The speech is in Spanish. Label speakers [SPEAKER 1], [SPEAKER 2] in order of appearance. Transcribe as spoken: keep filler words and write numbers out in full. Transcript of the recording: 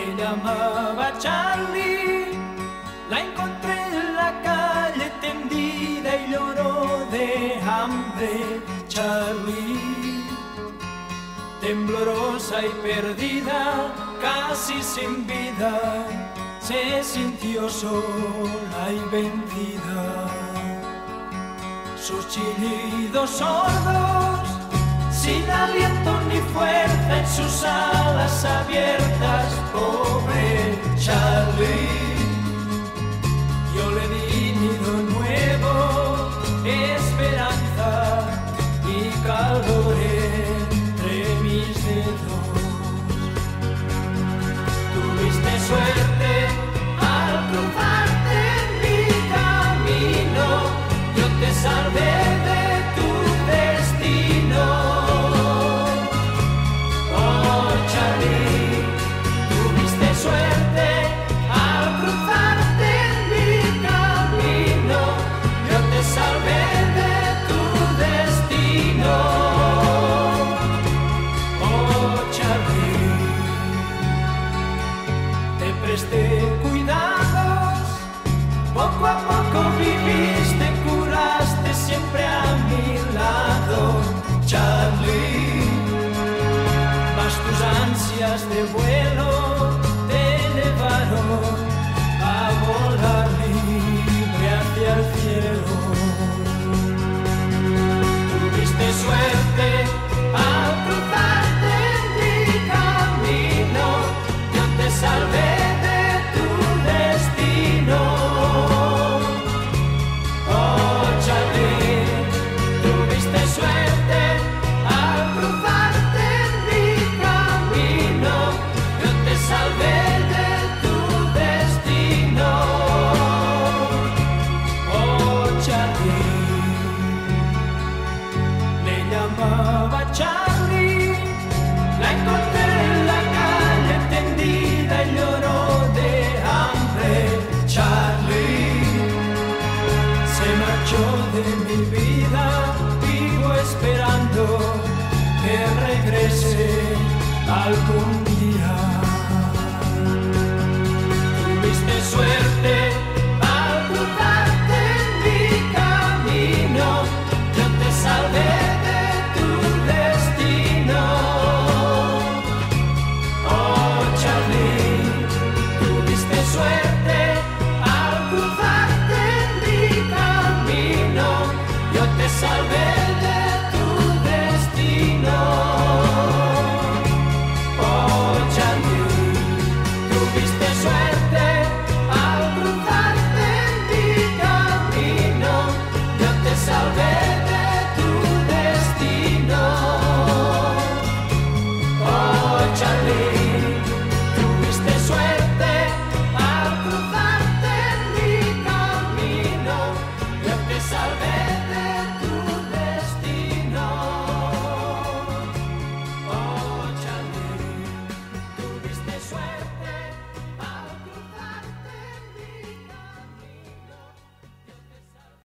[SPEAKER 1] Le llamaba Charlie, la encontré en la calle tendida y lloró de hambre. Charlie, temblorosa y perdida, casi sin vida, se sintió sola y vencida. Sus chillidos sordos, sin aliento ni fuerza en sus alas abiertas, pobre Charlie. Yo le di nido nuevo, esperanza y calor entre mis dedos. Tuviste suerte al cruzarte en mi camino, yo te salvé de tu destino. Oh Charlie, tuviste suerte al cruzarte en mi camino, yo te salvé de tu destino. Oh Charlie, te presté cuidados, poco a poco viviste, curaste siempre a mi lado, Charlie. Mas tus ansias de vuelo te llevaron a volar libre hacia el cielo. Tuviste suerte al cruzarte en mi camino, yo te salvé de tu destino. Oh Charlie, tuviste suerte al cruzarte en mi camino, yo te salvé de tu destino. Oh Charlie, le llamaba Charlie, la encontré en la calle tendida y lloró de hambre. Charlie se marchó de mi vida, vivo esperando que regrese algún día.